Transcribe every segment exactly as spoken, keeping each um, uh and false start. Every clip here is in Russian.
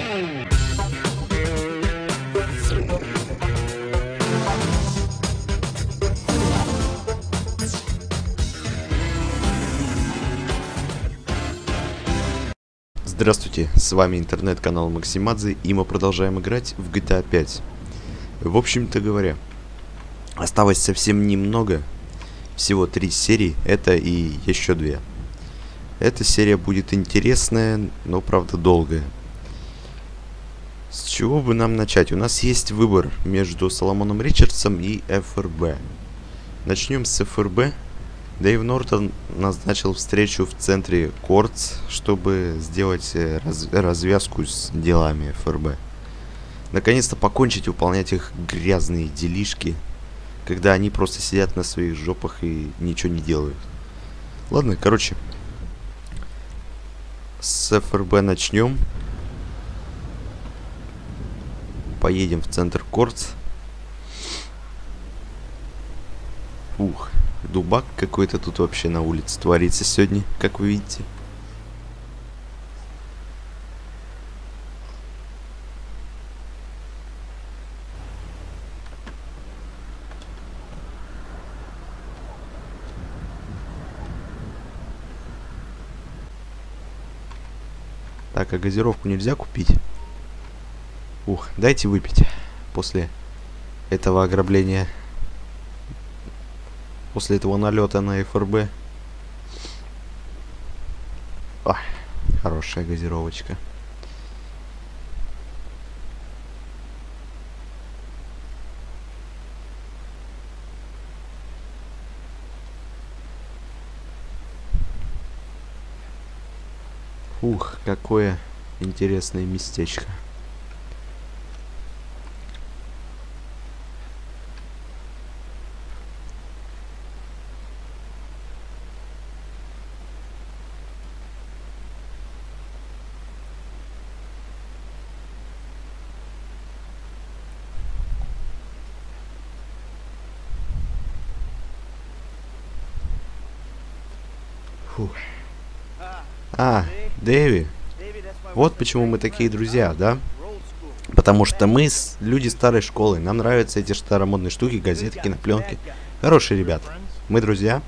Здравствуйте, с вами интернет-канал Максимадзе, и мы продолжаем играть в джи ти эй пять. В общем-то говоря, осталось совсем немного, всего три серии, это и еще две. Эта серия будет интересная, но правда долгая. С чего бы нам начать? У нас есть выбор между Соломоном Ричардсом и эф эр бэ. Начнем с эф эр бэ. Дэйв Нортон назначил встречу в центре Кортс, чтобы сделать раз развязку с делами эф эр бэ. Наконец-то покончить выполнять их грязные делишки, когда они просто сидят на своих жопах и ничего не делают. Ладно, короче, с эф эр бэ начнем. Поедем в центр Кортс. Ух. Дубак какой-то тут вообще на улице творится сегодня, как вы видите. Так, а газировку нельзя купить? Ух, дайте выпить после этого ограбления. После этого налета на эф эр бэ. Ой, хорошая газировочка. Ух, какое интересное местечко. Фух. А, Дэви. Вот почему мы такие друзья, да? Потому что мы с люди старой школы. Нам нравятся эти старомодные штуки, газеты, кинопленки. Хорошие ребята. Мы друзья.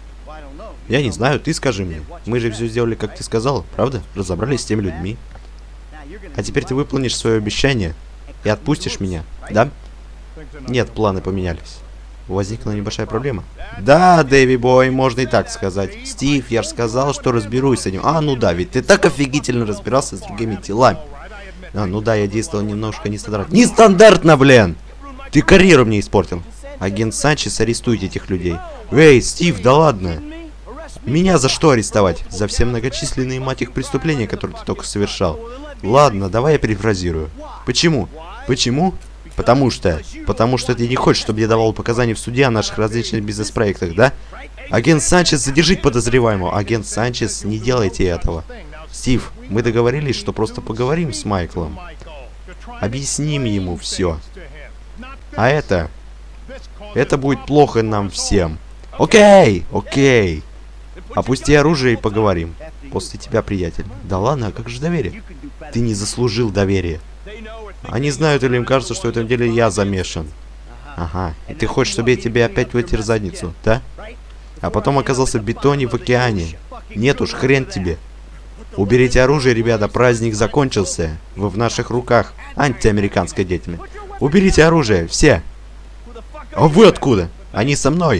Я не знаю, ты скажи мне. Мы же все сделали, как ты сказал, правда? Разобрались с теми людьми. А теперь ты выполнишь свое обещание и отпустишь меня, да? Нет, планы поменялись. Возникла небольшая проблема. Да, Дэви бой, можно и так сказать. Стив, я же сказал, что разберусь с этим. А, ну да, ведь ты так офигительно разбирался с другими телами. А, ну да, я действовал немножко нестандартно. Нестандартно, блин! Ты карьеру мне испортил. Агент Санчес, арестуйте этих людей. Эй, Стив, да ладно. Меня за что арестовать? За все многочисленные, мать их, преступления, которые ты только совершал. Ладно, давай я перефразирую. Почему? Почему? Потому что, потому что ты не хочешь, чтобы я давал показания в суде о наших различных бизнес-проектах, да? Агент Санчес, задержить подозреваемого. Агент Санчес, не делайте этого. Стив, мы договорились, что просто поговорим с Майклом. Объясним ему все. А это, это будет плохо нам всем. Окей, окей. Опусти оружие и поговорим. После тебя, приятель. Да ладно, а как же доверие? Ты не заслужил доверия. Они знают или им кажется, что в этом деле я замешан. Ага. И ты хочешь, чтобы я тебе опять вытер задницу, да? А потом оказался в бетоне в океане. Нет уж, хрен тебе. Уберите оружие, ребята, праздник закончился. Вы в наших руках, антиамериканская деятельность. Уберите оружие, все. А вы откуда? Они со мной.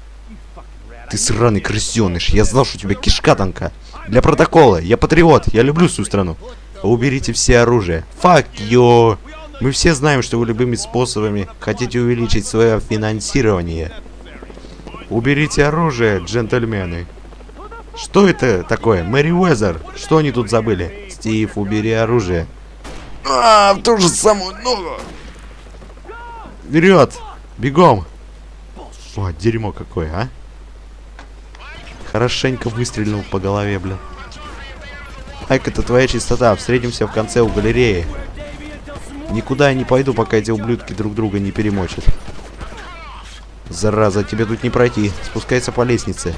Ты сраный крысеныш, я знал, что у тебя кишка тонка. Для протокола, я патриот, я люблю свою страну. Уберите все оружие. Fuck you. Мы все знаем, что вы любыми способами хотите увеличить свое финансирование. Уберите оружие, джентльмены. Что это такое? Мэри Уэзер. Что они тут забыли? Стив, убери оружие. А, в ту же самую ногу. Вперед. Бегом. О, дерьмо какое, а? Хорошенько выстрелил по голове, блин. Айк, это твоя чистота. Встретимся в конце у галереи. Никуда я не пойду, пока эти ублюдки друг друга не перемочат. Зараза, тебе тут не пройти. Спускайся по лестнице.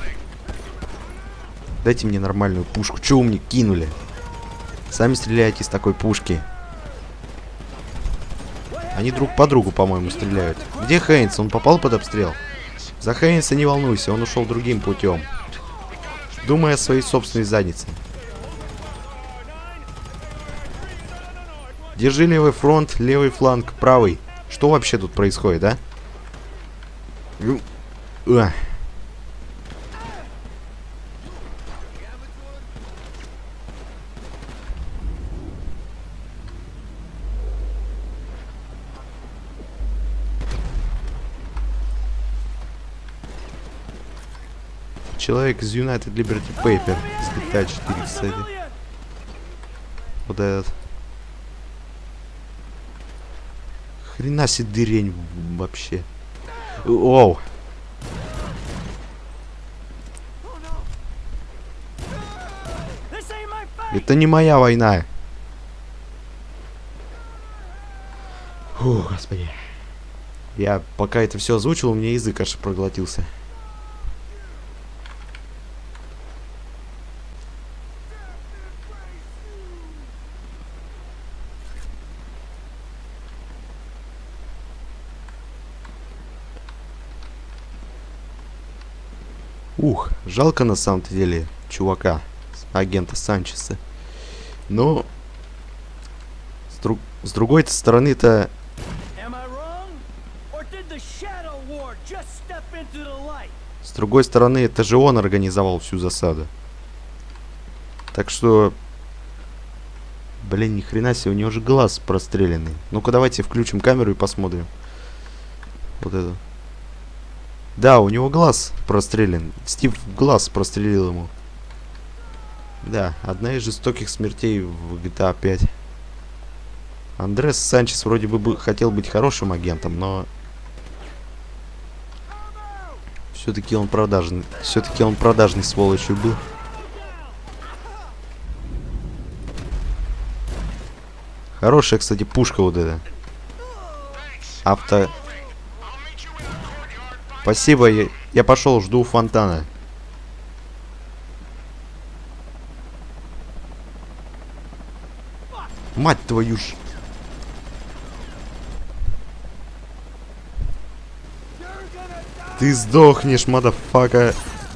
Дайте мне нормальную пушку. Чего вы мне кинули? Сами стреляйте из такой пушки. Они друг по другу, по-моему, стреляют. Где Хейнс? Он попал под обстрел? За Хейнса не волнуйся, он ушел другим путем. Думая о своей собственной заднице. Держи левый фронт, левый фланг, правый. Что вообще тут происходит, а? Ух. Человек из United Liberty Paper. С джи ти эй четыре, кстати. Вот этот. Хрена себе дырень вообще. Оу. Это не моя война. Фу, господи. Я пока это все озвучил, у меня язык аж проглотился. Ух, жалко на самом-то деле чувака, агента Санчеса. Но с, друг... с другой стороны-то... С другой стороны, это же он организовал всю засаду. Так что... Блин, ни хрена себе, у него же глаз простреленный. Ну-ка, давайте включим камеру и посмотрим. Вот это. Да, у него глаз прострелен. Стив глаз прострелил ему. Да, одна из жестоких смертей в джи ти эй пять. Андрес Санчес вроде бы хотел быть хорошим агентом, но... Все-таки он продажный. Все-таки он продажный сволочью был. Хорошая, кстати, пушка вот эта. Авто... Спасибо, я, я пошел, жду фонтана. Мать твою ж. Ты сдохнешь, мадафака.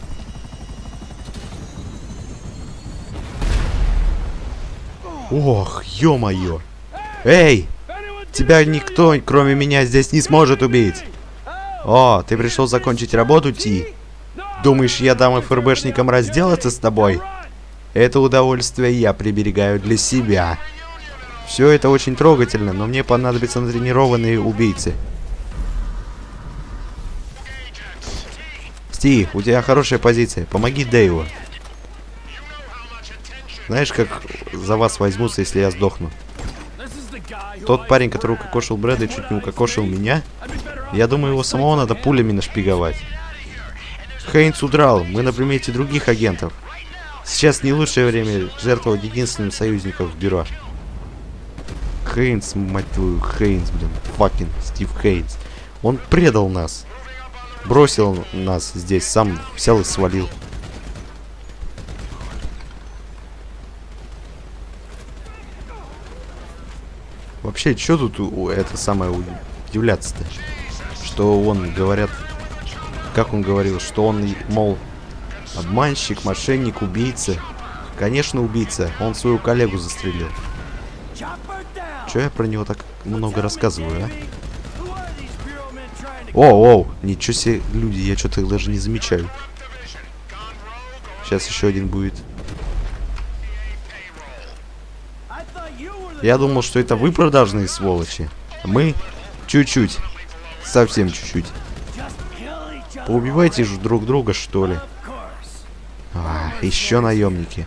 Ох, ё-моё. Эй! Тебя никто, кроме меня, здесь не сможет убить. О, ты пришел закончить работу, Ти? Думаешь, я дам эф эр бэшникам разделаться с тобой? Это удовольствие я приберегаю для себя. Все это очень трогательно, но мне понадобятся натренированные убийцы. Ти, у тебя хорошая позиция. Помоги Дэйву. Знаешь, как за вас возьмутся, если я сдохну? Тот парень, который укокошил Брэда и чуть не укокошил меня, я думаю, его самого надо пулями нашпиговать. Хейнс удрал, мы на примете других агентов. Сейчас не лучшее время жертвовать единственным союзником в бюро. Хейнс, мать твою, Хейнс, блин, факин Стив Хейнс. Он предал нас. Бросил нас здесь, сам взял и свалил. Вообще, что тут у, это самое удивляться-то? Что он, говорят, как он говорил, что он, мол, обманщик, мошенник, убийца. Конечно, убийца. Он свою коллегу застрелил. Чё я про него так много рассказываю, а? О, о, ничего себе, люди, я что-то даже не замечаю. Сейчас еще один будет. Я думал, что это вы продажные сволочи. Мы чуть-чуть. Совсем чуть-чуть. Поубивайте же друг друга, что ли. А, еще наемники.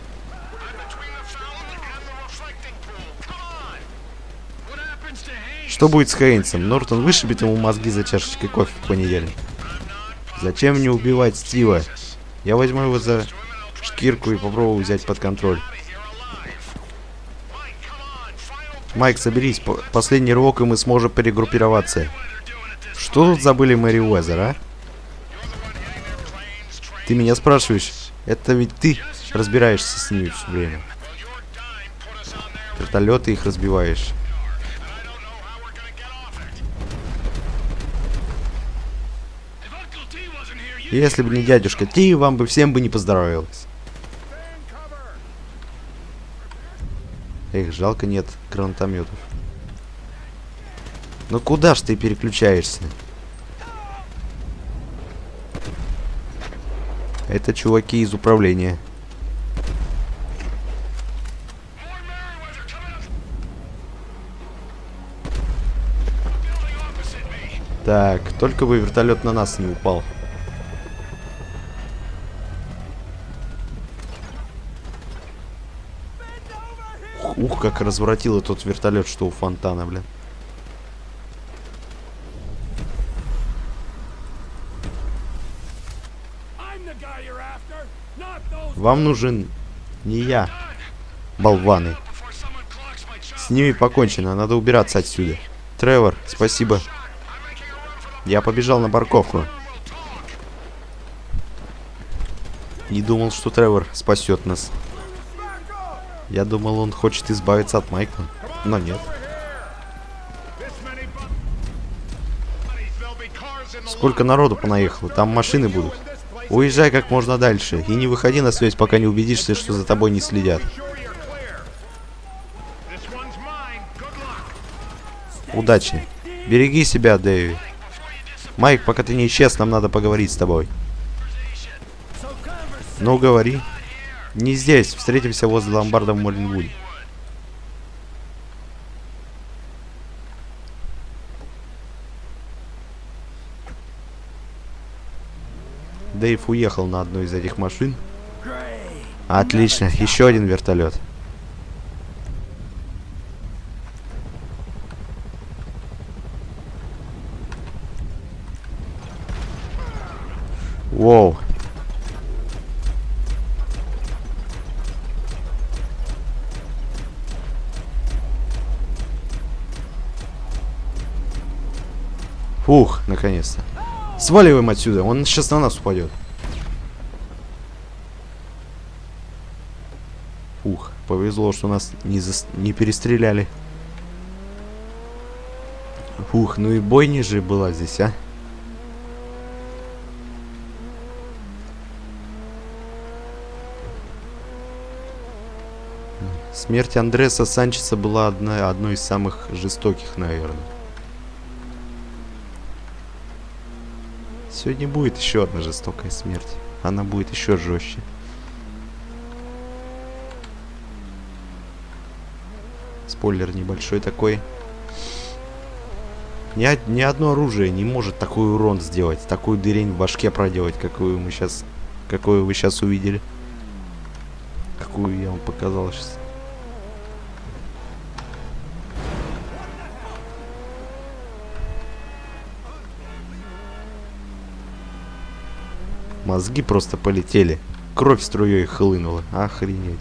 Что будет с Хейнсом? Нортон вышибет ему мозги за чашечкой кофе в понедельник. Зачем мне убивать Стива? Я возьму его за шкирку и попробую взять под контроль. Майк, соберись. Последний рывок, и мы сможем перегруппироваться. Что тут забыли Мэри Уэзер, а? Ты меня спрашиваешь? Это ведь ты разбираешься с ними все время. Вертолеты их разбиваешь. Если бы не дядюшка Ти, вам бы всем бы не поздоровилось. Эх, жалко нет гранатометов. Ну куда ж ты переключаешься? Это чуваки из управления. Так, только бы вертолет на нас не упал. Ух, как разворотило тот вертолет, что у фонтана, блин. Вам нужен не я, болваны. С ними покончено, надо убираться отсюда. Тревор, спасибо. Я побежал на парковку. Не думал, что Тревор спасет нас. Я думал, он хочет избавиться от Майкла, но нет. Сколько народу понаехало, там машины будут. Уезжай как можно дальше и не выходи на связь, пока не убедишься, что за тобой не следят. Удачи. Береги себя, Дэви. Майк, пока ты не исчез, нам надо поговорить с тобой. Ну, говори. Не здесь. Встретимся возле ломбарда в Моллинвуде. Дэйв уехал на одной из этих машин. Отлично. Еще один вертолет. Воу. Фух, наконец-то. Сваливаем отсюда, он сейчас на нас упадет. Фух, повезло, что нас не, зас... не перестреляли. Фух, ну и бойня же была здесь, а. Смерть Андреса Санчеса была одна, одной из самых жестоких, наверное. Сегодня будет еще одна жестокая смерть. Она будет еще жестче. Спойлер небольшой такой. Ни, ни одно оружие не может такой урон сделать, такую дырень в башке проделать, какую мы сейчас, какую вы сейчас увидели. Какую я вам показал сейчас. Мозги просто полетели. Кровь струей хлынула. Охренеть.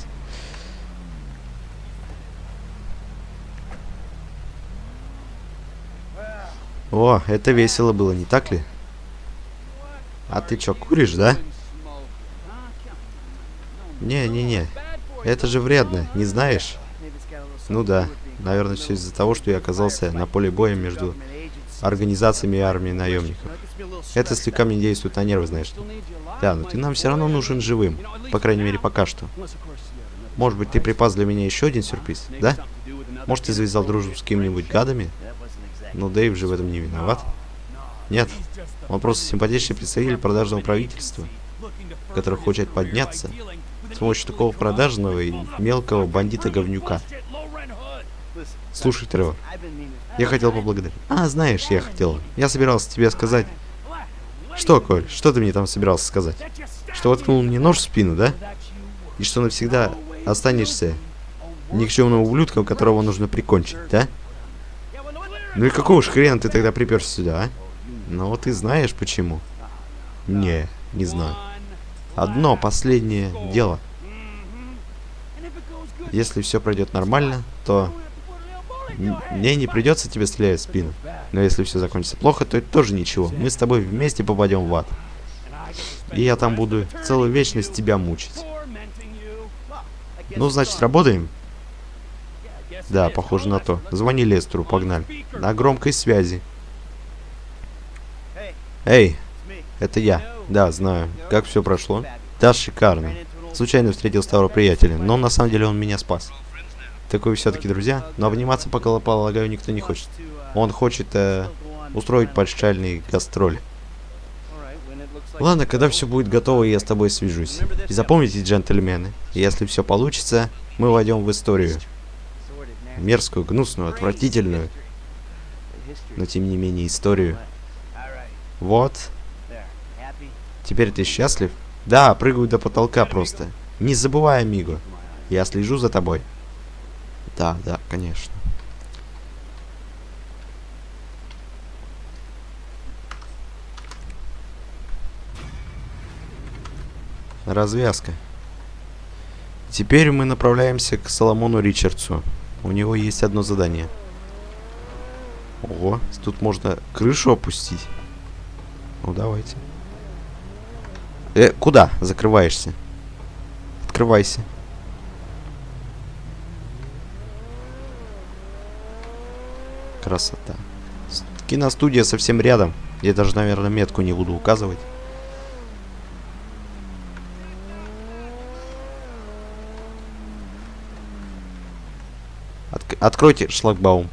О, это весело было, не так ли? А ты чё, куришь, да? Не-не-не. Это же вредно, не знаешь? Ну да. Наверное, все из-за того, что я оказался на поле боя между организациями и армией наемников. Это слегка мне действует на нервы, знаешь. Да, но ты нам все равно нужен живым. По крайней мере, пока что. Может быть, ты припас для меня еще один сюрприз, да? Может, ты завязал дружбу с кем-нибудь гадами? Но Дэйв же в этом не виноват. Нет. Он просто симпатичный представитель продажного правительства, который хочет подняться с помощью такого продажного и мелкого бандита-говнюка. Слушай, Тревор, я хотел поблагодарить. А, знаешь, я хотел. Я собирался тебе сказать... Что, Коль, что ты мне там собирался сказать? Что воткнул мне нож в спину, да? И что навсегда останешься никчемным ублюдком, которого нужно прикончить, да? Ну и какого ж хрена ты тогда приперся сюда, а? Ну вот ты знаешь почему. Не, не знаю. Одно последнее дело. Если все пройдет нормально, то мне не придется тебе стрелять в спину. Но если все закончится плохо, то это тоже ничего. Мы с тобой вместе попадем в ад. И я там буду целую вечность тебя мучить. Ну, значит, работаем? Да, похоже на то. Звони Лестеру, погнали. На громкой связи. Эй, Это я. Да, знаю. Как все прошло? Да, шикарно. Случайно встретил старого приятеля, но на самом деле он меня спас. Такой все-таки друзья, но обниматься, пока, полагаю, никто не хочет. Он хочет э, устроить прощальный гастроль. Ладно, когда все будет готово, я с тобой свяжусь. И запомните, джентльмены, если все получится, мы войдем в историю. Мерзкую, гнусную, отвратительную, но тем не менее историю. Вот. Теперь ты счастлив? Да, прыгаю до потолка просто. Не забывай, амиго. Я слежу за тобой. Да, да, конечно. Развязка. Теперь мы направляемся к Соломону Ричардсу. У него есть одно задание. Ого, тут можно крышу опустить. Ну, давайте. Э, куда закрываешься? Открывайся. Красота. Киностудия совсем рядом. Я даже, наверное, метку не буду указывать. От откройте шлагбаум.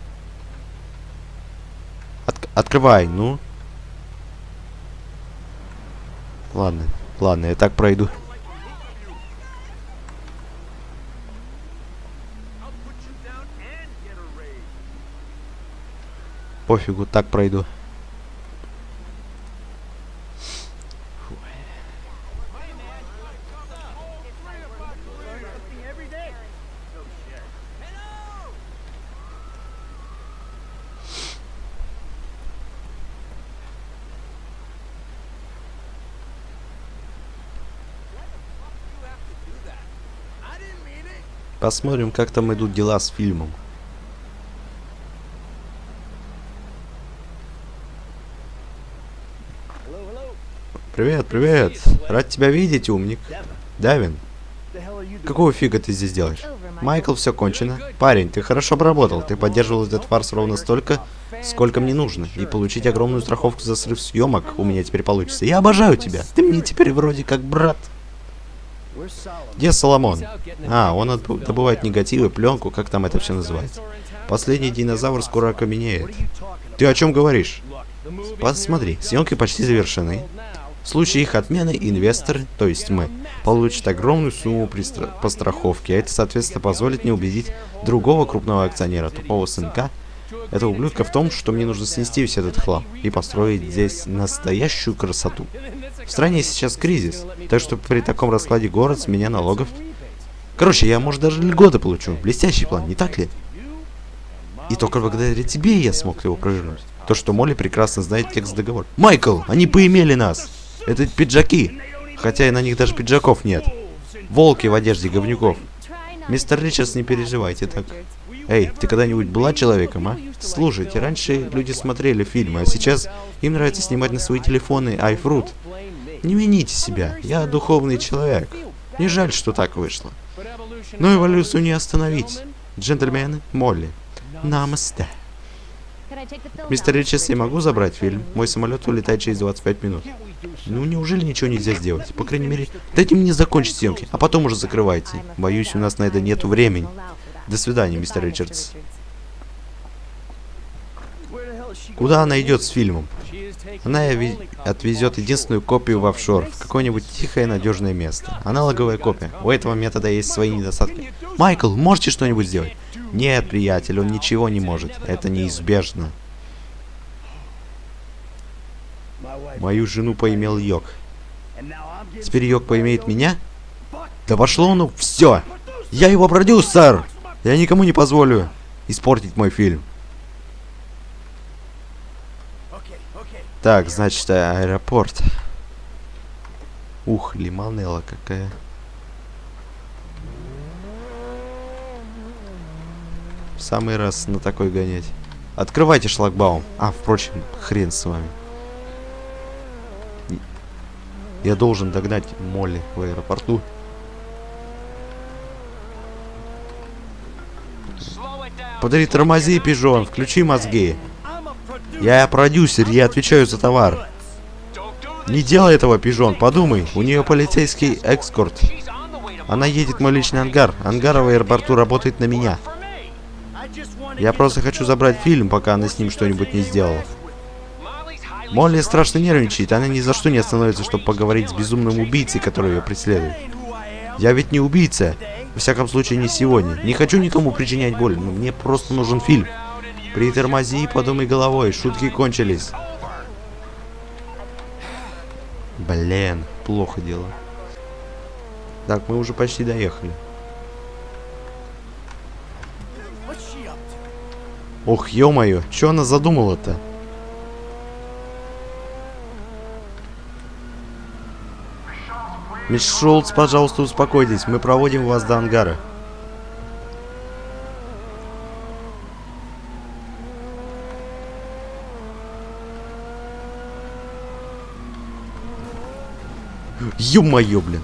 От открывай, ну. Ладно, ладно, я так пройду. Пофигу, так пройду. Посмотрим, как там идут дела с фильмом. Привет, привет. Рад тебя видеть, умник. Давин, какого фига ты здесь делаешь? Майкл, все кончено. Парень, ты хорошо обработал. Ты поддерживал этот фарс ровно столько, сколько мне нужно. И получить огромную страховку за срыв съемок у меня теперь получится. Я обожаю тебя. Ты мне теперь вроде как брат. Где Соломон? А, он добывает негативы, пленку, как там это все называется. Последний динозавр скоро окаменеет. Ты о чем говоришь? Посмотри, съемки почти завершены. В случае их отмены инвесторы, то есть мы, получат огромную сумму по страховке, а это, соответственно, позволит мне убедить другого крупного акционера, тупого сынка, этого ублюдка, в том, что мне нужно снести весь этот хлам и построить здесь настоящую красоту. В стране сейчас кризис, так что при таком раскладе город с меня налогов... Короче, я, может, даже льготы получу. Блестящий план, не так ли? И только благодаря тебе я смог его провернуть. То, что Молли прекрасно знает текст договора. Майкл, они поимели нас! Это пиджаки! Хотя и на них даже пиджаков нет. Волки в одежде говнюков. Мистер Ричардс, не переживайте так. Эй, ты когда-нибудь была человеком, а? Слушайте, раньше люди смотрели фильмы, а сейчас им нравится снимать на свои телефоны iFruit. Не вините себя, я духовный человек. Не жаль, что так вышло. Но эволюцию не остановить. Джентльмены, Молли. Намасте. Мистер Ричардс, я могу забрать фильм? Мой самолет улетает через двадцать пять минут. Ну, неужели ничего нельзя сделать? По крайней мере, дайте мне закончить съемки, а потом уже закрывайте. Боюсь, у нас на это нету времени. До свидания, мистер Ричардс. Куда она идет с фильмом? Она отвезет единственную копию в офшор, в какое-нибудь тихое надежное место. Аналоговая копия. У этого метода есть свои недостатки. Майкл, можете что-нибудь сделать? Нет, приятель, он ничего не может. Это неизбежно. Мою жену поимел Йок. Теперь Йок поимеет меня? Да пошло оно, все! Я его продюсер! Я никому не позволю испортить мой фильм. Так, значит, аэропорт. Ух, лимонелла какая. В самый раз на такой гонять. Открывайте шлагбаум. А, впрочем, хрен с вами. Я должен догнать Молли в аэропорту. Подари, тормози, пижон, включи мозги. Я продюсер, я отвечаю за товар. Не делай этого, пижон, подумай. У нее полицейский экскорт. Она едет в мой личный ангар. Ангар в аэропорту работает на меня. Я просто хочу забрать фильм, пока она с ним что-нибудь не сделала. Молли страшно нервничает. Она ни за что не остановится, чтобы поговорить с безумным убийцей, который ее преследует. Я ведь не убийца. Во всяком случае, не сегодня. Не хочу никому причинять боль, но мне просто нужен фильм. Притормози и подумай головой. Шутки кончились. Блин, плохо дело. Так, мы уже почти доехали. Ох, ё-моё, что она задумала-то? Мисс Шулц, пожалуйста, успокойтесь. Мы проводим вас до ангара. Ё-моё, блин.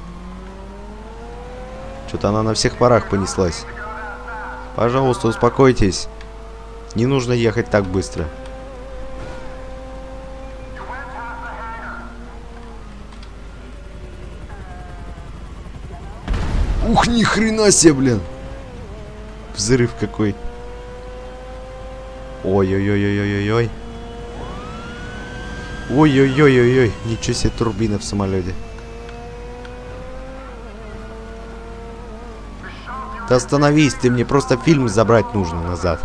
Что-то она на всех парах понеслась. Пожалуйста, успокойтесь. Не нужно ехать так быстро. Ух, ни хрена себе, блин. Взрыв какой. Ой-ой-ой-ой-ой-ой. Ой-ой-ой-ой-ой. Ничего себе, турбина в самолете. Да остановись ты, мне просто фильм забрать нужно назад.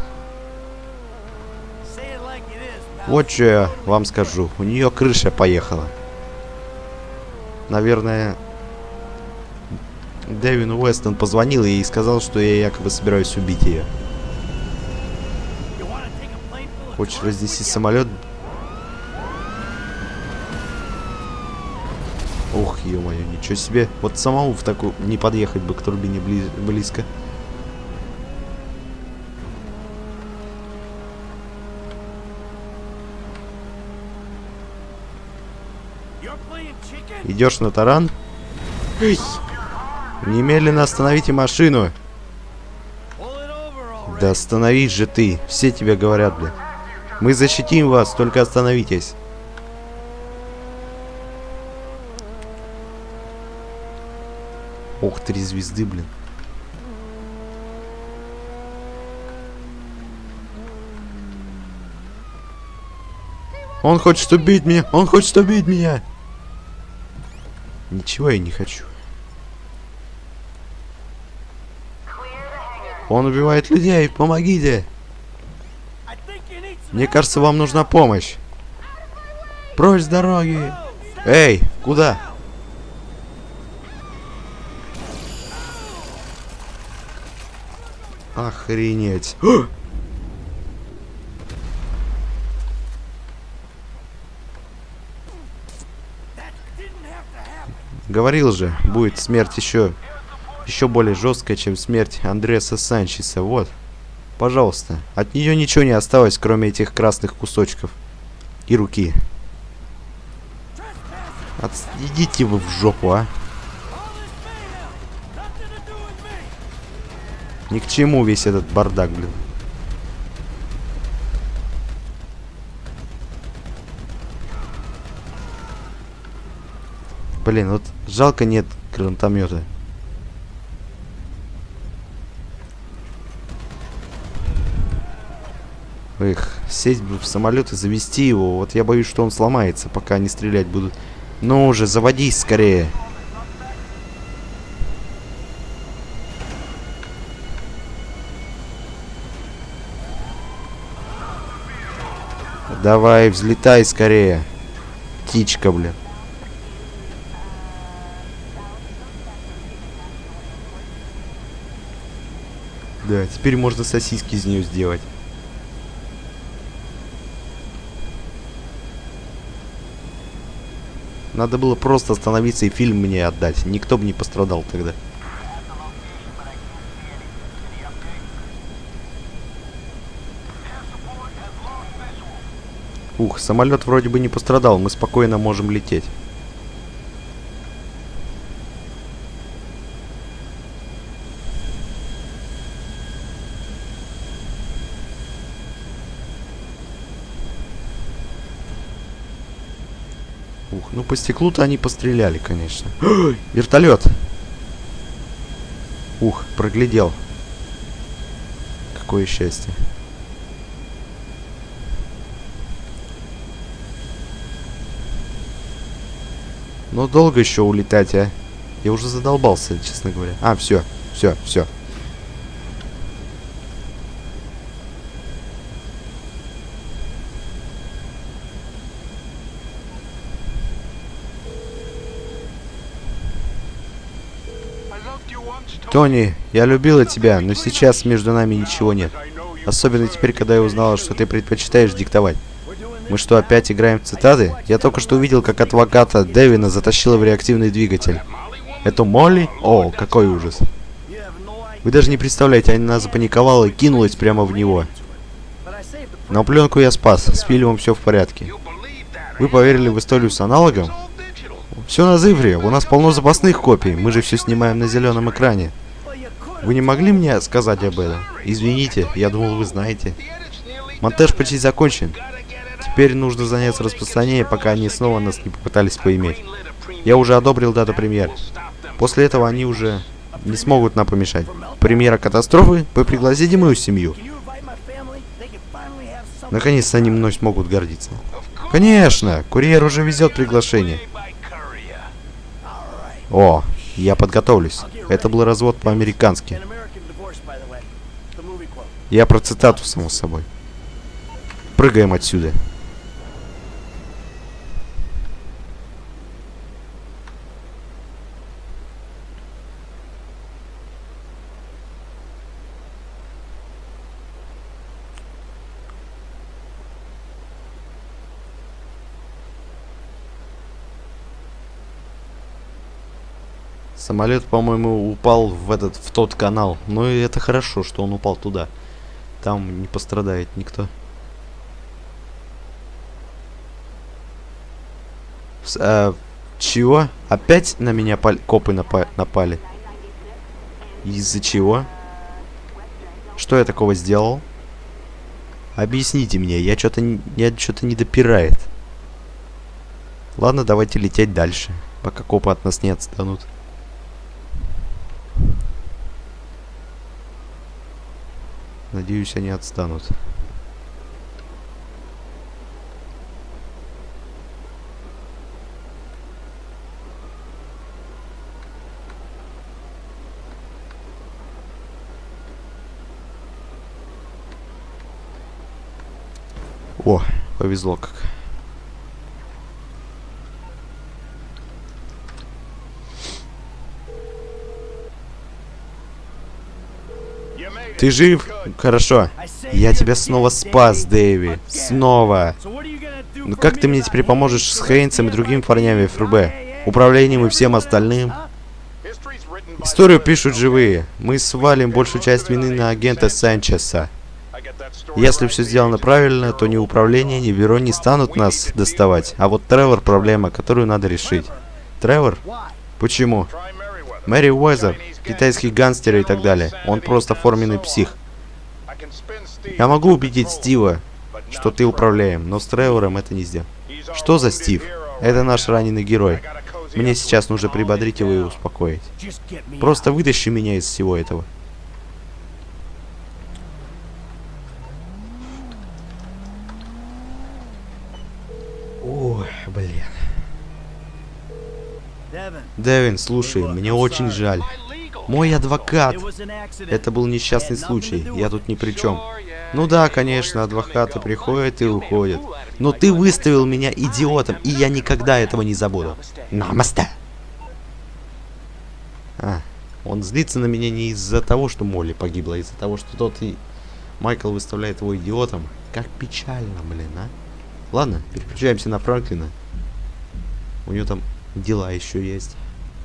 Вот что я вам скажу. У нее крыша поехала. Наверное, Дэвин Уэстон позвонил ей и сказал, что я якобы собираюсь убить ее. Хочешь разнести самолет? Ух, ё-моё, ничего себе. Вот самому в такую не подъехать бы к турбине близ... близко. Идешь на таран? Эй! Немедленно остановите машину. Да остановись же ты. Все тебе говорят, блин. Мы защитим вас, только остановитесь. Ох, три звезды, блин. Он хочет убить меня! Он хочет убить меня! Ничего я не хочу. Он убивает людей! Помогите! Мне кажется, вам нужна помощь. Прочь с дороги! Эй, куда? Охренеть! Говорил же, будет смерть еще, еще более жесткая, чем смерть Андреаса Санчеса. Вот, пожалуйста. От нее ничего не осталось, кроме этих красных кусочков и руки. От... Идите вы в жопу, а! Ни к чему весь этот бардак, блин. Блин, вот жалко нет гранатомета. Эх, сесть бы в самолет и завести его. Вот я боюсь, что он сломается, пока они стрелять будут. Ну уже, заводись скорее. Давай, взлетай скорее. Птичка, блин. Да, теперь можно сосиски из нее сделать. Надо было просто остановиться и фильм мне отдать. Никто бы не пострадал тогда. Ух, самолет вроде бы не пострадал. Мы спокойно можем лететь. Ух, ну по стеклу-то они постреляли, конечно. Вертолет. Ух, проглядел. Какое счастье. Но долго еще улетать, а? Я уже задолбался, честно говоря. А, все, все, все. Тони, я любила тебя, но сейчас между нами ничего нет. Особенно теперь, когда я узнала, что ты предпочитаешь диктовать. Мы что, опять играем в цитаты? Я только что увидел, как адвоката Дэвина затащила в реактивный двигатель. Это Молли? О, какой ужас. Вы даже не представляете, она запаниковала и кинулась прямо в него. Но пленку я спас, с фильмом все в порядке. Вы поверили в историю с аналогом? Все на зывре, у нас полно запасных копий, мы же все снимаем на зеленом экране. Вы не могли мне сказать об этом? Извините, я думал, вы знаете. Монтаж почти закончен. Теперь нужно заняться распространением, пока они снова нас не попытались поиметь. Я уже одобрил дату премьер. После этого они уже не смогут нам помешать. Премьера катастрофы? Вы пригласите мою семью? Наконец-то они мной смогут гордиться. Конечно! Курьер уже везет приглашение. О, я подготовлюсь. Это был развод по-американски. Я про цитату, само собой. Прыгаем отсюда. Самолет, по-моему, упал в этот, в тот канал. Но и это хорошо, что он упал туда. Там не пострадает никто. С, а, чего? Опять на меня паль... копы напа напали? Из-за чего? Что я такого сделал? Объясните мне, я что-то не, я что-то не допирает. Ладно, давайте лететь дальше, пока копы от нас не отстанут. Надеюсь, они отстанут. О, повезло как. Ты жив? Хорошо. Я тебя снова спас, Дэви. Снова. Ну как ты мне теперь поможешь с Хейнсом и другими парнями эф бэ? Управлением и всем остальным? Историю пишут живые. Мы свалим большую часть вины на агента Санчеса. Если все сделано правильно, то ни управление, ни бюро не станут нас доставать. А вот Тревор — проблема, которую надо решить. Тревор? Почему? Мэри Уэзер, китайский гангстер и так далее. Он просто форменный псих. Я могу убедить Стива, что ты управляем, но с Тревором это не сделать. Что за Стив? Это наш раненый герой. Мне сейчас нужно прибодрить его и успокоить. Просто вытащи меня из всего этого. Ой, блин. Дэвин, слушай, мне очень жаль. Мой адвокат. Это был несчастный случай, я тут ни при чем. Ну да, конечно, адвокаты приходят и уходят. Но ты выставил меня идиотом, и я никогда этого не забуду. Намасте. А, он злится на меня не из-за того, что Молли погибла, а из-за того, что тот и Майкл выставляет его идиотом. Как печально, блин, а. Ладно, переключаемся на Франклина. У него там дела еще есть.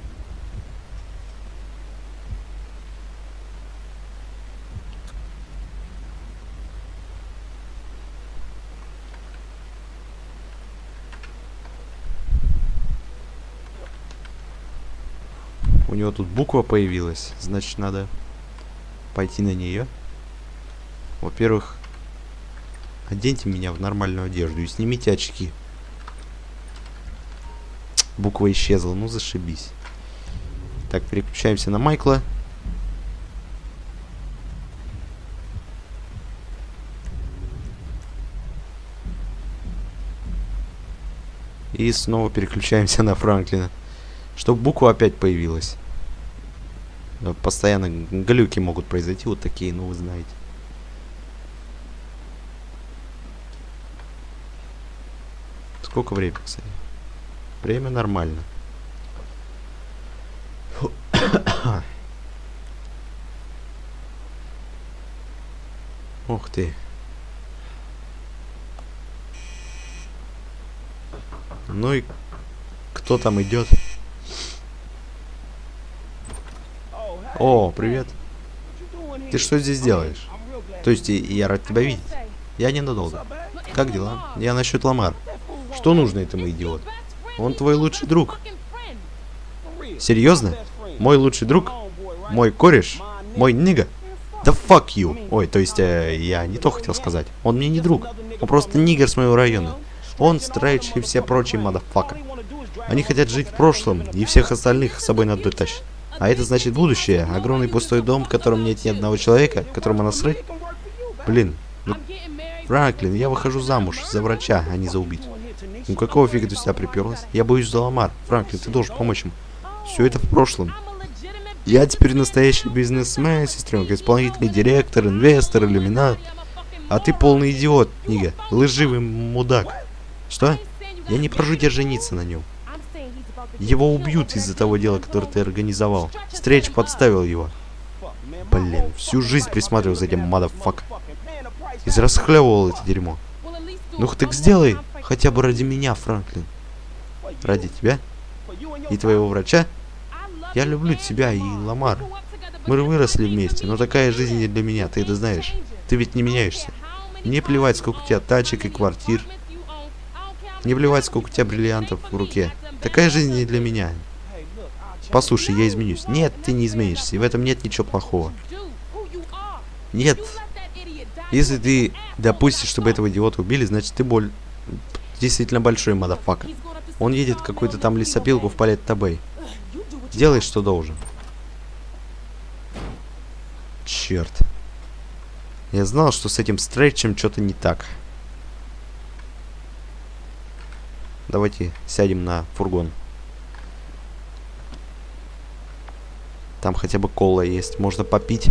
У него тут буква появилась, значит, надо пойти на нее. Во-первых, оденьте меня в нормальную одежду и снимите очки. Буква исчезла. Ну, зашибись. Так, переключаемся на Майкла. И снова переключаемся на Франклина. Чтобы буква опять появилась. Постоянно глюки могут произойти. Вот такие, ну вы знаете. Сколько времени, кстати? Время нормально. Ух ты. Ну и кто там идет? О, привет. Ты что здесь делаешь? То есть я рад тебя видеть. Я ненадолго. Как дела? Я насчет Ламар. Что нужно этому идиоту? Он твой лучший друг. Серьезно? Мой лучший друг? Мой кореш? Мой нига? Да fuck you. Ой, то есть э, я не то хотел сказать. Он мне не друг. Он просто нигер с моего района. Он, Стрейдж и все прочие мадафака. Они хотят жить в прошлом, и всех остальных с собой надо тащить. А это значит будущее. Огромный пустой дом, в котором нет ни одного человека, которому насрать. Блин, ну, Франклин, я выхожу замуж за врача, а не за убийцу. Ну какого фига ты сюда приперлась? Я боюсь за Ламар. Франклин, ты должен помочь им. Все это в прошлом. Я теперь настоящий бизнесмен, сестренка, исполнительный директор, инвестор, иллюминат. А ты полный идиот, Нига. Лживый мудак. Что? Я не прошу тебя жениться на нем. Его убьют из-за того дела, которое ты организовал. Стрейдж подставил его. Блин, всю жизнь присматривал за этим мадафак. Израсхлевывал это дерьмо. Ну так сделай, хотя бы ради меня, Франклин. Ради тебя? И твоего врача? Я люблю тебя и Ламар. Мы выросли вместе, но такая жизнь не для меня, ты это знаешь. Ты ведь не меняешься. Мне плевать, сколько у тебя тачек и квартир. Не плевать, сколько у тебя бриллиантов в руке. Такая жизнь не для меня. Послушай, я изменюсь. Нет, ты не изменишься, и в этом нет ничего плохого. Нет. Если ты допустишь, чтобы этого идиота убили, значит ты боль... действительно большой мадафак. Он едет в какую-то там лесопилку в Палет-Табей. Делай, что должен. Черт. Я знал, что с этим Стрейджем что-то не так. Давайте сядем на фургон. Там хотя бы кола есть. Можно попить.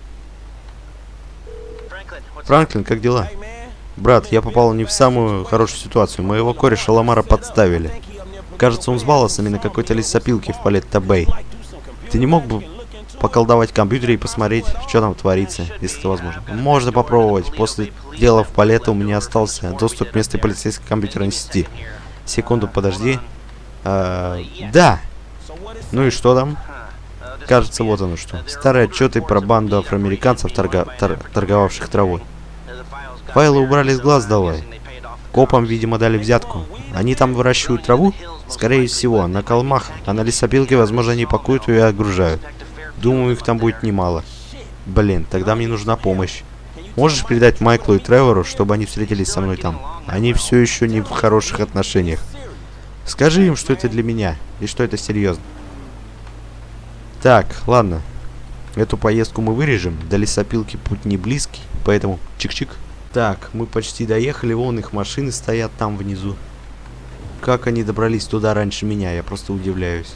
Франклин, как дела? Брат, я попал не в самую хорошую ситуацию. Моего кореша Ламара подставили. Кажется, он с балласами на какой-то лесопилке в Палет-Табей. Ты не мог бы поколдовать в компьютере и посмотреть, что там творится, если это возможно? Можно попробовать. После дела в Палета у меня остался доступ к местной полицейской компьютерной сети. Секунду, подожди. А, да. Ну и что там? Кажется, вот оно что. Старые отчеты про банду афроамериканцев, торга тор торговавших травой. Файлы убрали с глаз долой. Копам, видимо, дали взятку. Они там выращивают траву? Скорее всего, на холмах, а на лесопилке, возможно, они пакуют ее и отгружают. Думаю, их там будет немало. Блин, тогда мне нужна помощь. Можешь передать Майклу и Тревору, чтобы они встретились со мной там? Они все еще не в хороших отношениях. Скажи им, что это для меня, и что это серьезно. Так, ладно. Эту поездку мы вырежем. До лесопилки путь не близкий, поэтому чик-чик. Так, мы почти доехали, вон их машины стоят там внизу. Как они добрались туда раньше меня, я просто удивляюсь.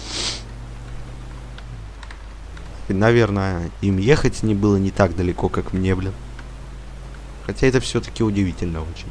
И, наверное, им ехать не было не так далеко, как мне, блин. Хотя это все-таки удивительно очень.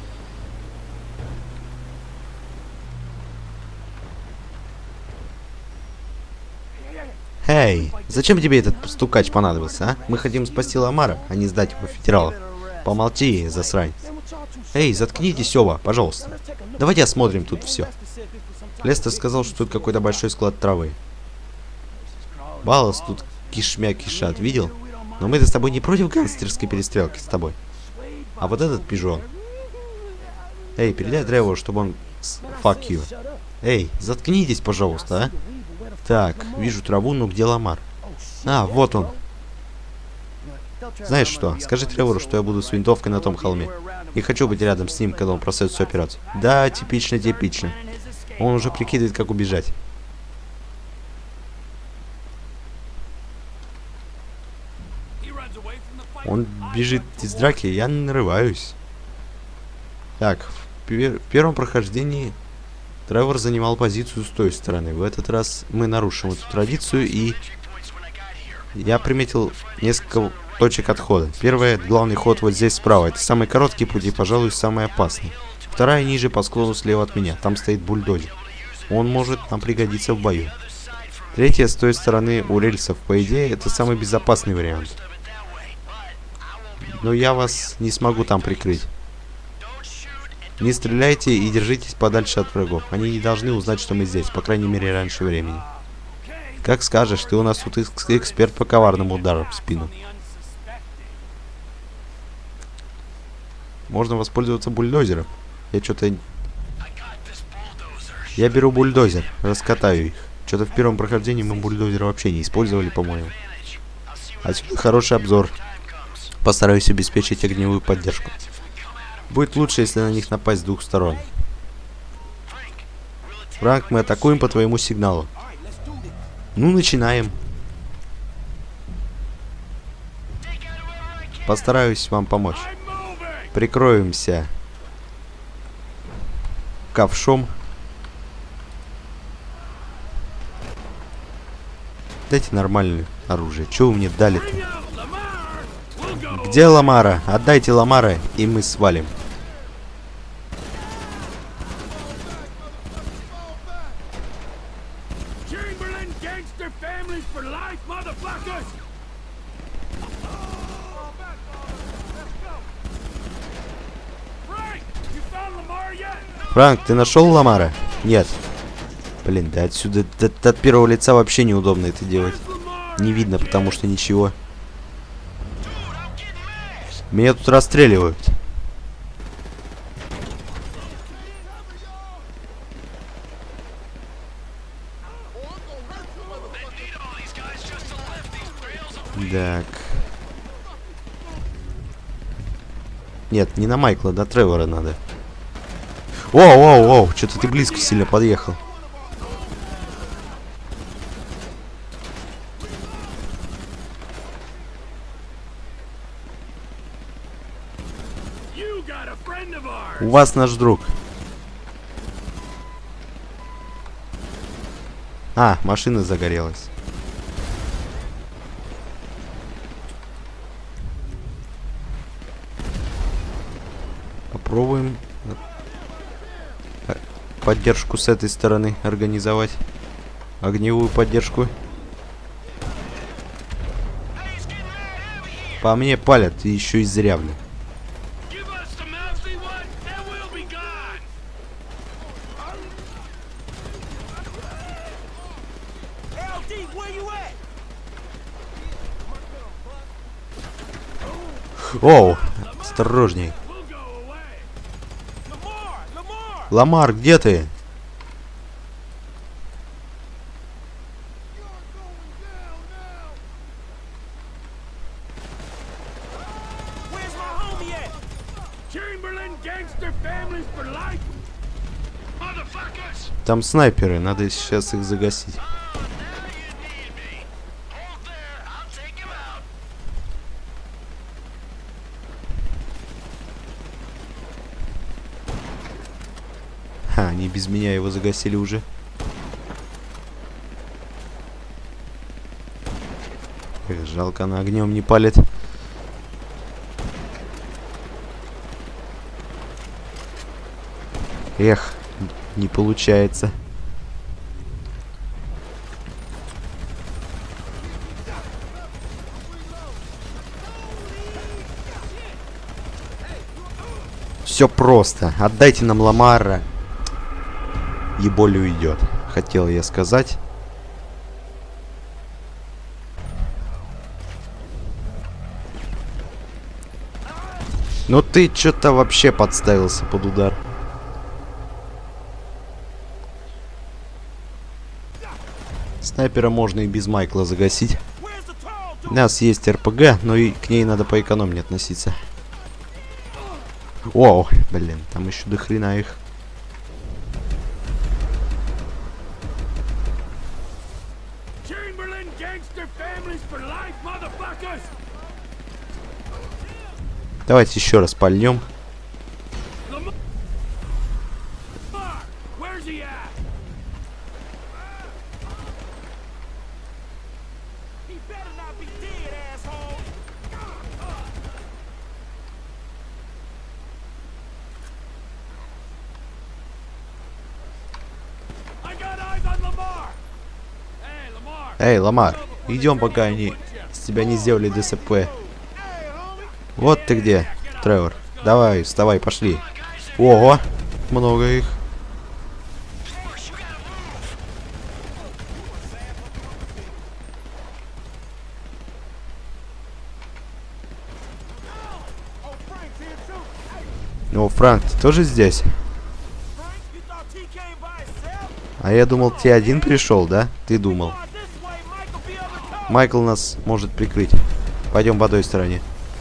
Эй, зачем тебе этот стукач понадобился, а? Мы хотим спасти Ламара, а не сдать его федералов. Помолчи, засрань. Эй, заткнитесь оба, пожалуйста. Давайте осмотрим тут все. Лестер сказал, что тут какой-то большой склад травы. Баллас тут кишмя кишат, видел? Но мы-то с тобой не против гангстерской перестрелки с тобой. А вот этот пижон. Эй, передай Тревору, чтобы он... Fuck you. Эй, заткнитесь, пожалуйста, а? Так, вижу траву, но где Ламар? А, вот он. Знаешь что, скажи Тревору, что я буду с винтовкой на том холме. И хочу быть рядом с ним, когда он просает всю операцию. Да, типично, типично. Он уже прикидывает, как убежать. Он бежит из драки, я не нарываюсь. Так, в, пер в первом прохождении Тревор занимал позицию с той стороны. В этот раз мы нарушим эту традицию, и я приметил несколько точек отхода. Первая, главный ход вот здесь справа. Это самый короткий путь и, пожалуй, самый опасный. Вторая ниже по склону слева от меня. Там стоит бульдозер. Он может нам пригодиться в бою. Третья с той стороны у рельсов. По идее, это самый безопасный вариант. Но я вас не смогу там прикрыть. Не стреляйте и держитесь подальше от врагов. Они не должны узнать, что мы здесь, по крайней мере, раньше времени. Как скажешь, ты у нас тут эксперт по коварным ударам в спину. Можно воспользоваться бульдозером. Я что-то... Я беру бульдозер, раскатаю их. Что-то в первом прохождении мы бульдозер вообще не использовали, по-моему. Отсюда хороший обзор. Постараюсь обеспечить огневую поддержку. Будет лучше, если на них напасть с двух сторон. Франк, мы атакуем по твоему сигналу. Ну, начинаем. Постараюсь вам помочь. Прикроемся ковшом. Дайте нормальное оружие. Чего вы мне дали-то? Где Ламара? Отдайте Ламара, и мы свалим. Франк, ты нашел Ламара? Нет. Блин, да отсюда, да, да, от первого лица вообще неудобно это делать. Не видно, потому что ничего. Меня тут расстреливают. Так. Нет, не на Майкла, до Тревора надо. Оу, оу, оу, что-то ты близко сильно подъехал. У вас наш друг. А, машина загорелась. Попробуем поддержку с этой стороны организовать. Огневую поддержку. По мне палят, и еще и зря, блин. Оу, осторожней. Ламар, где ты? Там снайперы, надо сейчас их загасить. Ха, они без меня его загасили уже. Эх, жалко, она огнем не палит. Эх, не получается. Все просто. Отдайте нам Ламара. Еболь уйдет. Хотел я сказать. Но ты что-то вообще подставился под удар. Снайпера можно и без Майкла загасить. У нас есть эр пэ гэ, но и к ней надо поэкономнее относиться. Оу, блин, там еще до хрена их. Давайте еще раз пальнем. Эй, Ламар, идем, пока они с тебя не сделали ДСП. Вот ты где, Тревор. Давай, вставай, пошли. Ого, много их. О, Франк, ты тоже здесь? А я думал, ты один пришел, да? Ты думал. Майкл нас может прикрыть. Пойдем по той стороне.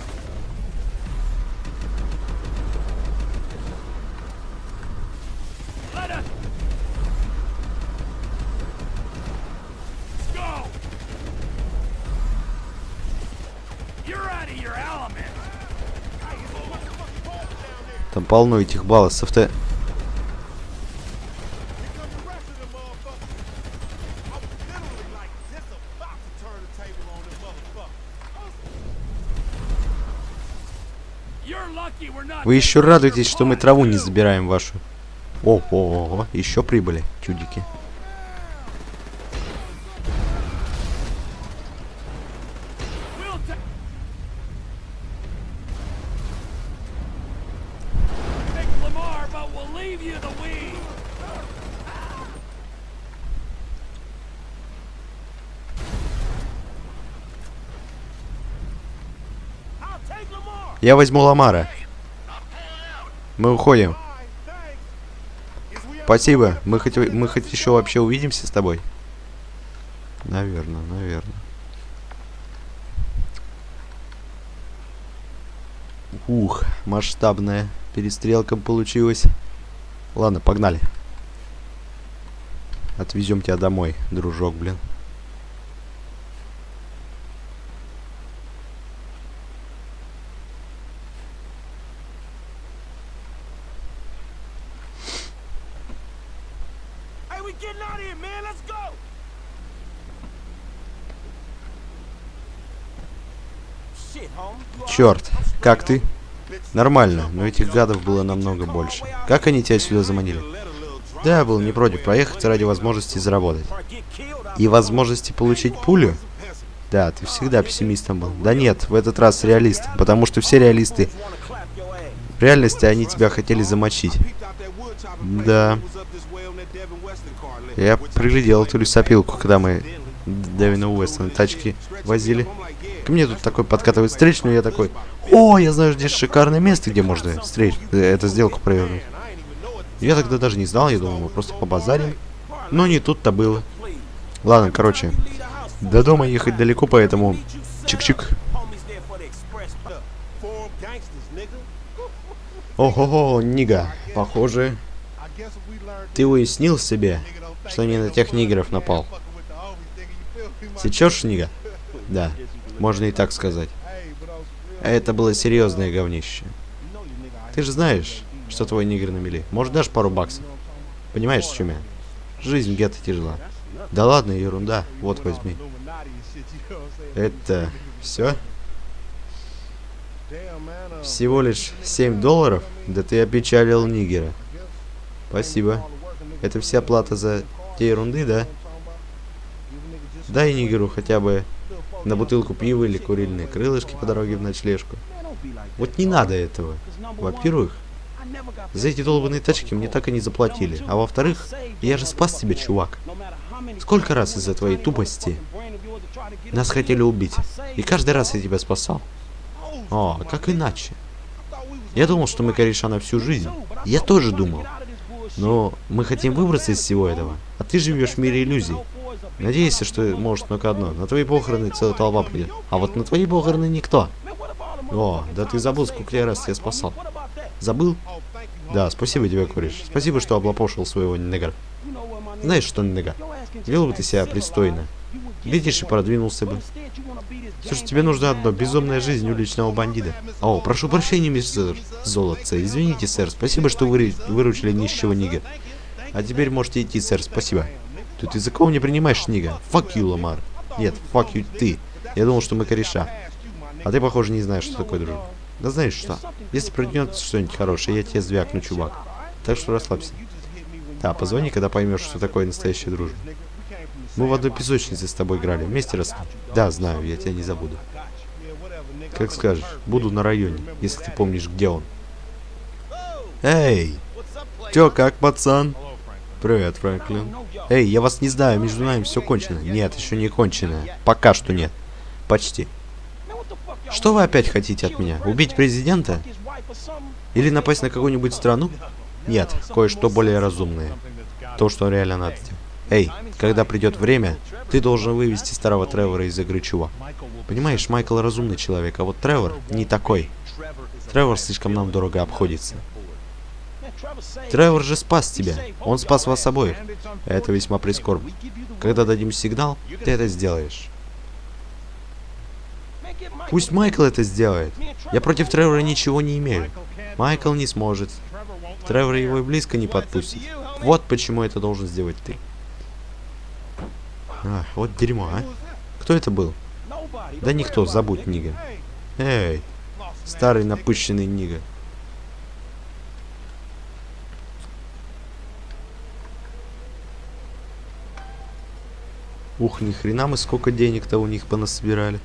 Там полно этих балластов-то. Вы еще радуетесь, что мы траву не забираем вашу. О, о, о, о, еще прибыли, чудики. Я возьму Ламара. Мы уходим. Спасибо. Мы хоть, мы хоть еще вообще увидимся с тобой? Наверное, наверное. Ух, масштабная перестрелка получилась. Ладно, погнали. Отвезем тебя домой, дружок, блин. Черт, как ты? Нормально, но этих гадов было намного больше. Как они тебя сюда заманили? Да, я был не против проехать ради возможности заработать. И возможности получить пулю? Да, ты всегда пессимистом был. Да нет, в этот раз реалист, потому что все реалисты... В реальности они тебя хотели замочить. Да. Я приглядел эту лесопилку, когда мы Дэвина Уэстона тачки возили. Ко мне тут такой подкатывает встречный, я такой: о, я знаю, здесь шикарное место, где можно встреч... эту сделку провернуть. Я тогда даже не знал, я думал, мы просто побазарим. Но не тут-то было. Ладно, короче, до дома ехать далеко, поэтому чик-чик. Ого-го, нига, похоже, ты уяснил себе, что не на тех нигеров напал. Сечешь, нига? Да. Можно и так сказать. А это было серьезное говнище. Ты же знаешь, что твой нигер на мели. Может, дашь пару баксов? Понимаешь, в чем я? Жизнь где-то тяжела. Да ладно, ерунда. Вот, возьми. Это все? Всего лишь семь долларов? Да ты опечалил нигера. Спасибо. Это вся плата за те ерунды, да? Дай нигеру хотя бы на бутылку пива или курильные крылышки по дороге в ночлежку. Вот не надо этого. Во-первых, за эти долбанные тачки мне так и не заплатили. А во-вторых, я же спас тебя, чувак. Сколько раз из-за твоей тупости нас хотели убить. И каждый раз я тебя спасал. О, как иначе? Я думал, что мы кореша на всю жизнь. Я тоже думал. Но мы хотим выбраться из всего этого. А ты живешь в мире иллюзий. Надеюсь, что может только одно. На твои похороны целая толпа придет. А вот на твои похороны никто. О, да ты забыл, сколько я раз тебя спасал. Забыл? Да, спасибо тебе, кореш. Спасибо, что облапошил своего негра. Знаешь что, нега? Вел бы ты себя пристойно. Видишь, и продвинулся бы. Слушай, тебе нужно одно. Безумная жизнь уличного бандита. О, прошу прощения, мистер Золотце. Извините, сэр. Спасибо, что вы выручили нищего нига. А теперь можете идти, сэр. Спасибо. Ты, ты за кого не принимаешь, нига? Fuck you, Ламар. Нет, fuck you, ты. Я думал, что мы кореша. А ты, похоже, не знаешь, что такое дружба. Да знаешь что? Если придет что-нибудь хорошее, я тебе звякну, чувак. Так что расслабься. Да, позвони, когда поймешь, что такое настоящая дружба. Мы в одной песочнице с тобой играли. Вместе росли. Да, знаю, я тебя не забуду. Как скажешь. Буду на районе, если ты помнишь, где он. Эй! Чё, как, пацан? Привет, Фрэнклин. Эй, я вас не знаю, между нами все кончено. Нет, еще не кончено. Пока что нет. Почти. Что вы опять хотите от меня? Убить президента? Или напасть на какую-нибудь страну? Нет, кое-что более разумное. То, что реально надо делать. Эй, когда придет время, ты должен вывести старого Тревора из игры, чувак. Понимаешь, Майкл разумный человек, а вот Тревор не такой. Тревор слишком нам дорого обходится. Тревор же спас тебя. Он спас вас обоих. Это весьма прискорбно. Когда дадим сигнал, ты это сделаешь. Пусть Майкл это сделает. Я против Тревора ничего не имею. Майкл не сможет. Тревор его и близко не подпустит. Вот почему это должен сделать ты. А, вот дерьмо, а? Кто это был? Да никто, забудь, нига. Эй, старый напыщенный нига. Ух, ни хрена мы сколько денег-то у них понасобирали.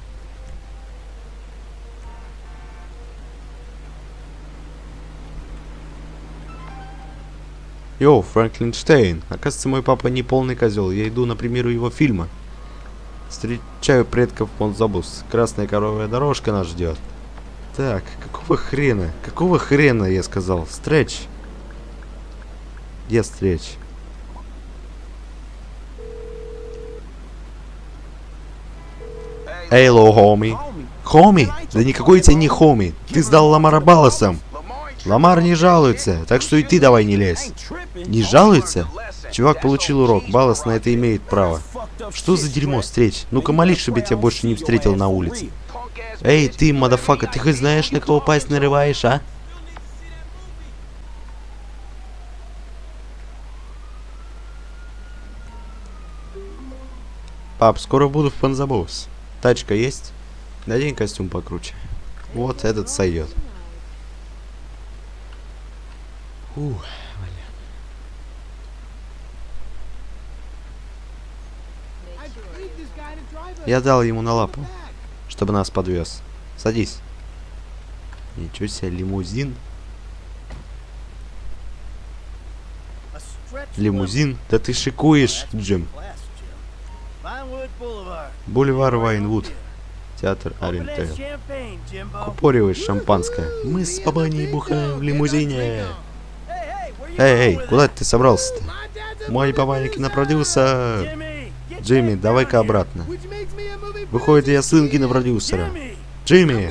Йоу, Фрэнклин Штейн. Оказывается, мой папа не полный козел. Я иду на премьеру его фильма. Встречаю предков Монзабус. Красная коровая дорожка нас ждет. Так, какого хрена? Какого хрена, я сказал? Стретч. Где Стретч? Эй, лоу, хоми. Хоми? Да никакой тебе не хоми. Ты сдал Ламара Балласом. Ламар не жалуется, так что и ты давай не лезь. Не жалуется? Чувак получил урок, Баллас на это имеет право. Что за дерьмо, Стретч? Ну-ка молись, чтобы я тебя больше не встретил на улице. Эй, ты, мадафака, ты хоть знаешь, на кого пасть нарываешь, а? Пап, скоро буду в Панзабос. Тачка есть? Надень костюм покруче. Вот этот сойдет. Ух, я дал ему на лапу, чтобы нас подвез. Садись. Ничего себе, лимузин. Лимузин? Да ты шикуешь, Джим. Бульвар Вайнвуд. Театр Ориентейл. Купориваешь шампанское. Мы с Пабаней бухаем в лимузине. Эй, эй, куда ты собрался-то? Мой папаня кинопродюсер. Джимми, давай-ка обратно. Выходит, я сын кинопродюсера. Джимми!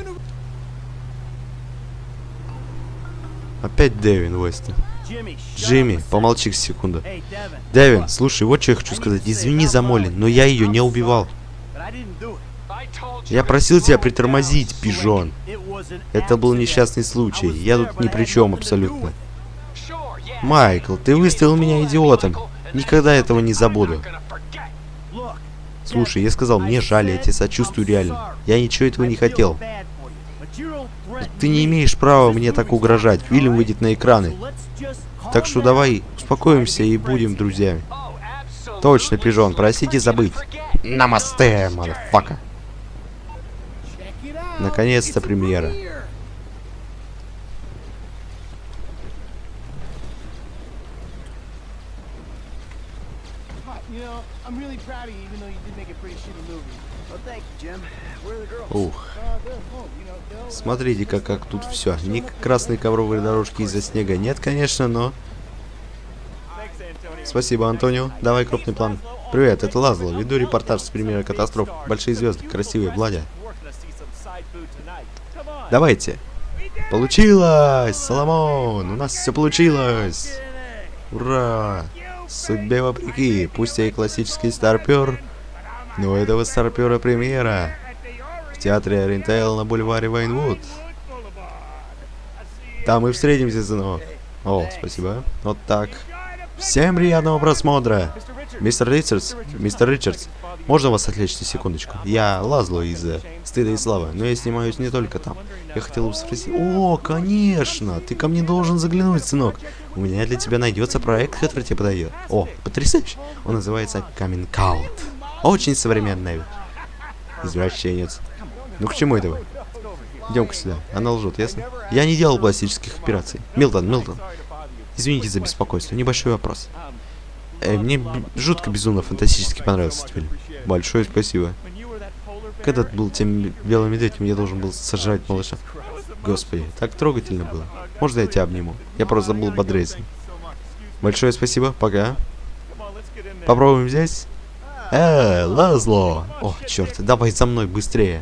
Опять Дэвин Уэстон. Джимми, помолчи секунду. Дэвин, слушай, вот что я хочу сказать. Извини за Молли, но я ее не убивал. Я просил тебя притормозить, пижон. Это был несчастный случай. Я тут ни при чем абсолютно. Майкл, ты выставил меня идиотом. Никогда этого не забуду. Слушай, я сказал, мне жаль, я тебе сочувствую реально. Я ничего этого не хотел. Ты не имеешь права мне так угрожать. Фильм выйдет на экраны. Так что давай успокоимся и будем друзьями. Точно, пижон, простите забыть. Намасте, мадафака. Наконец-то премьера. Ух. Смотрите-ка, как тут все. Ни красной ковровой дорожки из-за снега нет, конечно, но... Спасибо, Антонио. Давай крупный план. Привет, это Лазло. Веду репортаж с премьеры катастроф. Большие звезды, красивые, Владя. Давайте. Получилось, Соломон. У нас все получилось. Ура. Судьбе вопреки. Пусть я и классический старпер, но у этого старпера премьера. в театре Ориентейл на бульваре Вайнвуд. Там мы встретимся, сынок. О, спасибо. Вот так. Всем приятного просмотра. Мистер Ричардс, мистер Ричардс, можно вас отвлечь на секундочку? Я Лазло из «Стыда и славы», но я снимаюсь не только там. Я хотел бы спросить... О, конечно! Ты ко мне должен заглянуть, сынок. У меня для тебя найдется проект, который тебе подойдет. О, потрясающе! Он называется Coming Out. Очень современный извращенец. Ну к чему это вы? Идем-ка сюда. Она лжет, ясно? Я не делал пластических операций. Милтон, Милтон. Извините за беспокойство. Небольшой вопрос. Эй, мне жутко безумно фантастически понравился этот фильм. Большое спасибо. Когда ты был тем белым медведем, я должен был сожрать малыша. Господи, так трогательно было. Можно я тебя обниму? Я просто забыл бодриться. Большое спасибо, пока. Попробуем здесь. Э, Лазло. О, черт, давай за мной быстрее.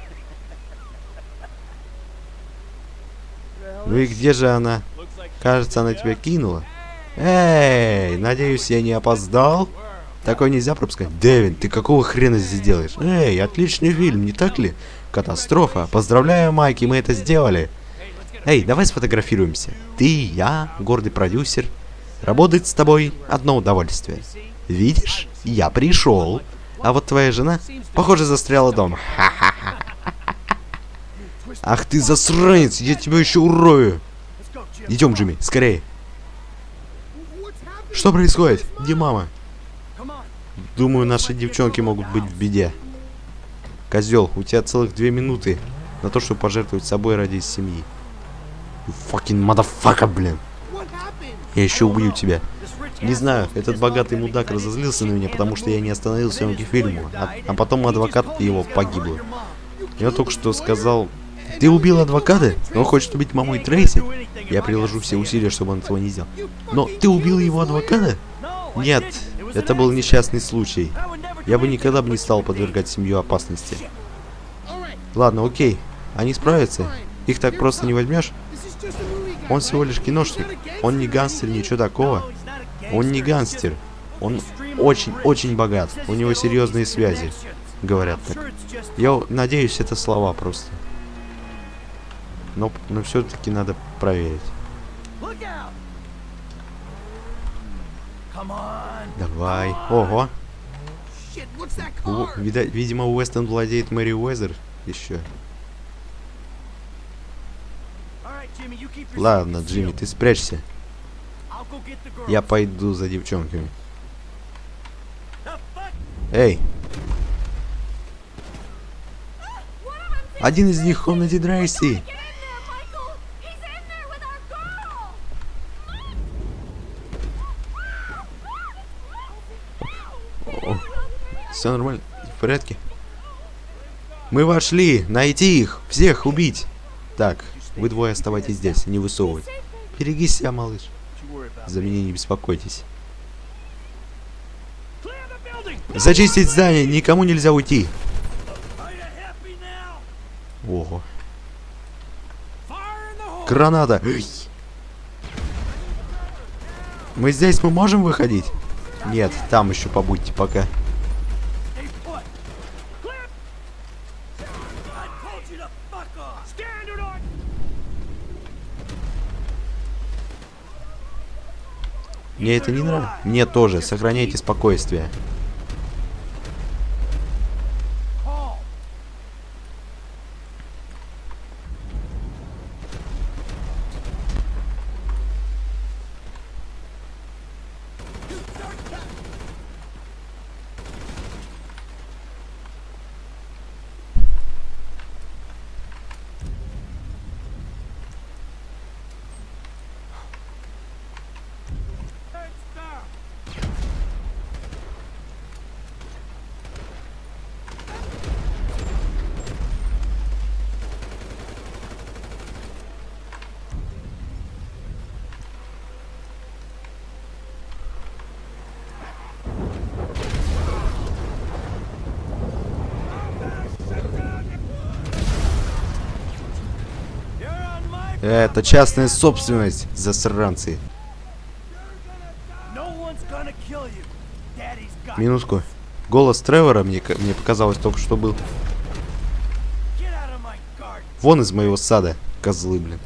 Ну и где же она? Кажется, она тебя кинула. Эй, надеюсь, я не опоздал? Такое нельзя пропускать. Дэвин, ты какого хрена здесь делаешь? Эй, отличный фильм, не так ли? Катастрофа. Поздравляю, Майки, мы это сделали. Эй, давай сфотографируемся. Ты, я, гордый продюсер. Работать с тобой одно удовольствие. Видишь? Я пришел. А вот твоя жена, похоже, застряла дома. Ха-ха-ха. Ах ты засранец, я тебя еще урою. Идем, Джимми, скорее. Что происходит? Где мама? Думаю, наши девчонки могут быть в беде. Козел, у тебя целых две минуты на то, чтобы пожертвовать собой ради семьи. You fucking motherfucker, блин. Я еще убью тебя. Не знаю, этот богатый мудак разозлился на меня, потому что я не остановил съемки фильма. А, а потом адвокат его погибла. Я только что сказал... Ты убил адвоката? Он хочет убить маму и Трейси? Я приложу все усилия, чтобы он этого не сделал. Но ты убил его адвоката? Нет, это был несчастный случай. Я бы никогда бы не стал подвергать семью опасности. Ладно, окей. Они справятся. Их так просто не возьмешь? Он всего лишь киношник. Он не гангстер, ничего такого. Он не гангстер. Он очень-очень богат. У него серьезные связи. Говорят так. Я надеюсь, это слова просто. Но, но все-таки надо проверить. Давай. Ого. У, видать, видимо, Уэстон владеет Мэри Уэзер еще. Ладно, Джимми, ты спрячься. Я пойду за девчонками. Эй. Один из них в комнате Трейси. Все нормально, в порядке. Мы вошли, найти их, всех убить. Так, вы двое оставайтесь здесь, не высовывать. Береги себя, малыш. За меня не беспокойтесь. Зачистить здание, никому нельзя уйти. Ого. Граната. Мы здесь, мы можем выходить? Нет, там еще побудьте пока. Мне это не нравится. Мне тоже. Сохраняйте спокойствие. Это частная собственность, засранцы. Минутку. Голос Тревора, мне, мне показалось, только что был. Вон из моего сада, козлы, блин.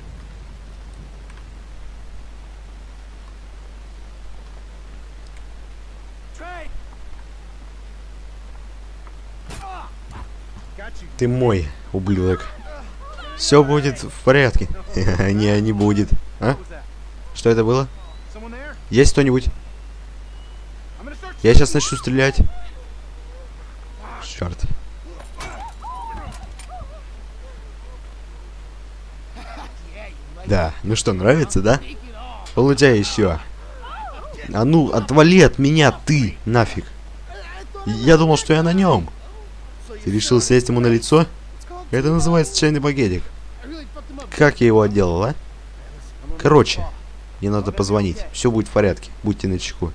Ты мой, ублюдок. Все будет в порядке. Не, не будет. А? Что это было? Есть кто-нибудь? Я сейчас начну стрелять. Черт. Да, ну что, нравится, да? Получай еще. А ну, отвали от меня, ты, нафиг. Я думал, что я на нем. Ты решил сесть ему на лицо? Это называется чайный пакетик. Как я его отделал, а? Короче, мне надо позвонить. Все будет в порядке. Будьте начеку.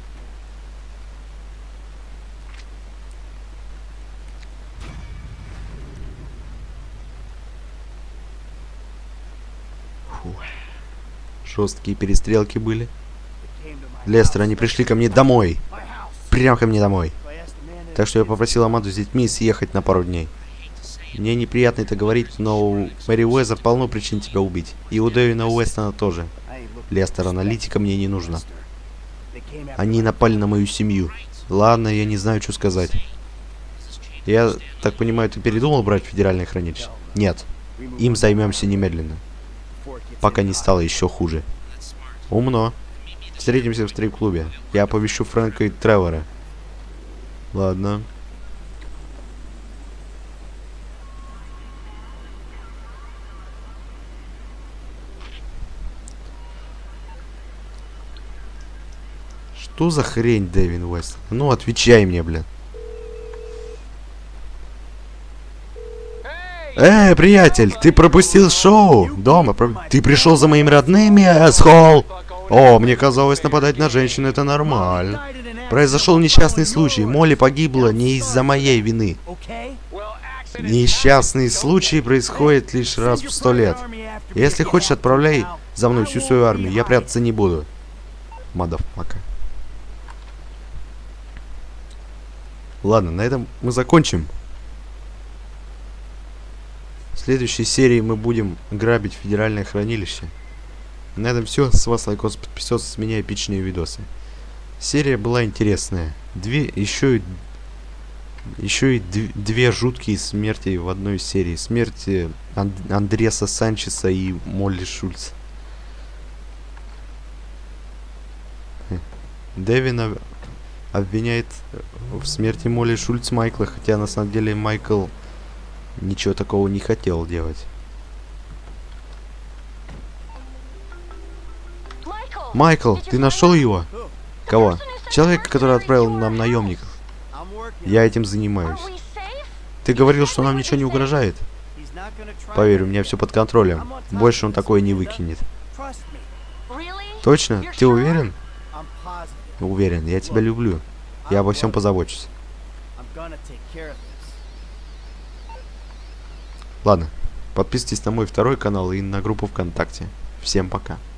Жесткие перестрелки были. Лестер, они пришли ко мне домой. Прямо ко мне домой. Так что я попросил Аманду с детьми съехать на пару дней. Мне неприятно это говорить, но у Мэри Уэза полно причин тебя убить. И у Дэвина Уэстона тоже. Лестер, аналитика мне не нужна. Они напали на мою семью. Ладно, я не знаю, что сказать. Я так понимаю, ты передумал брать федеральное хранилище? Нет. Им займемся немедленно. Пока не стало еще хуже. Умно. Встретимся в стрип-клубе. Я оповещу Фрэнка и Тревора. Ладно. Что за хрень, Дэвин Уэст? Ну, отвечай мне, блин. Эй, приятель, ты пропустил шоу? Дома, про... ты пришел за моими родными, эсхол? О, мне казалось, нападать на женщину это нормально. Произошел несчастный случай. Молли погибла не из-за моей вины. Несчастные случаи происходят лишь раз в сто лет. Если хочешь, отправляй за мной всю свою армию. Я прятаться не буду. Мадафака. Ладно, на этом мы закончим. В следующей серии мы будем грабить федеральное хранилище. На этом все. С вас лайкос, подписывайтесь, с меня эпичные видосы. Серия была интересная. Две, еще и, еще и дв, две жуткие смерти в одной серии. Смерти Анд, Андреса Санчеса и Молли Шульц. Дэвина обвиняет в смерти Молли Шульц Майкла, хотя на самом деле Майкл ничего такого не хотел делать. Майкл, ты нашел его? Кого? Человека, который отправил нам наемников. Я этим занимаюсь. Ты говорил, что нам ничего не угрожает? Поверь, у меня все под контролем. Больше он такое не выкинет. Точно? Ты уверен? Уверен, я тебя люблю. Я обо всем позабочусь. Ладно, подписывайтесь на мой второй канал и на группу ВКонтакте. Всем пока.